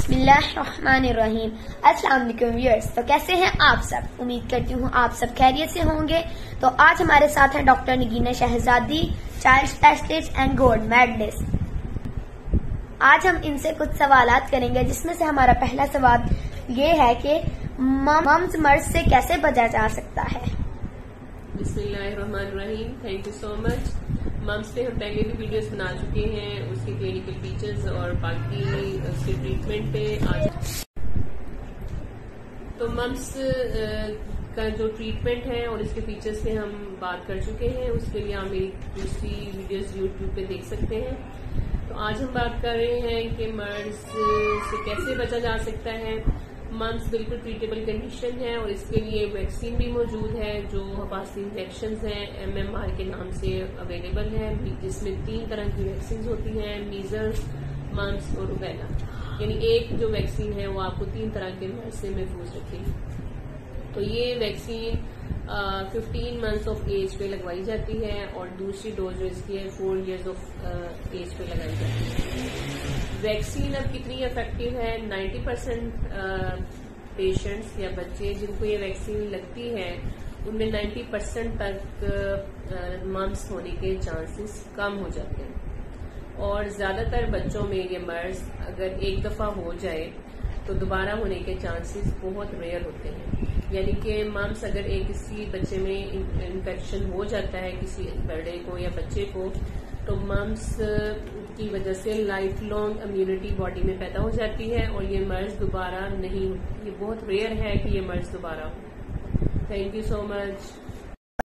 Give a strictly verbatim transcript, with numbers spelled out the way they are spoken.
बिस्मिल्लाहिर्रहमानिर्रहीम। अस्सलाम वालेकुम व्यूअर्स, तो कैसे हैं आप सब? उम्मीद करती हूँ आप सब खैरियत से होंगे। तो आज हमारे साथ हैं doctor Nagina Shahzadi, child specialist and gold medallist. आज हम इनसे कुछ सवालात करेंगे, जिसमें से हमारा पहला सवाल ये है कि मम्स मर्ज से कैसे बचा जा सकता है। बिस्मिल्लाहिर्रहमानिर्रहीम। Thank you so much. Mumps पे हम पहले भी वीडियोस बना चुके हैं, उसके क्लिनिकल फीचर्स और बाकी उसके ट्रीटमेंट पे आज। तो मम्स का जो ट्रीटमेंट है और इसके फीचर्स पे हम बात कर चुके हैं, उसके लिए आप मेरी दूसरी वीडियोस यूट्यूब पे देख सकते हैं। तो आज हम बात कर रहे हैं कि मर्ज से कैसे बचा जा सकता है। मम्स बिल्कुल ट्रीटेबल कंडीशन है और इसके लिए वैक्सीन भी मौजूद है, जो हपासी इंजेक्शन हैं एम एम आर के नाम से अवेलेबल है, जिसमें तीन तरह की वैक्सीन होती हैं, मीजल्स, मम्स और रूबेला। यानी एक जो वैक्सीन है वो आपको तीन तरह के मर्ज से महफूज रखेगी। तो ये vaccine fifteen months of age पे लगवाई जाती है और दूसरी डोज जो इसकी है फोर इयर्स ऑफ एज पे लगाई जाती है। वैक्सीन अब कितनी इफेक्टिव है? नाइन्टी परसेंट पेशेंट्स या बच्चे जिनको ये वैक्सीन लगती है, उनमें नाइन्टी परसेंट तक मम्स होने के चांसेस कम हो जाते हैं। और ज्यादातर बच्चों में ये मर्ज अगर एक दफा हो जाए तो दोबारा होने के चांसेस बहुत रेयर होते हैं। यानी कि मम्स अगर एक किसी बच्चे में इन्फेक्शन हो जाता है, किसी बड़े को या बच्चे को, तो मम्स की वजह से लाइफ लॉन्ग इम्यूनिटी बॉडी में पैदा हो जाती है और ये मर्ज दोबारा नहीं, ये बहुत रेयर है कि ये मर्ज दोबारा हो। Thank you so much.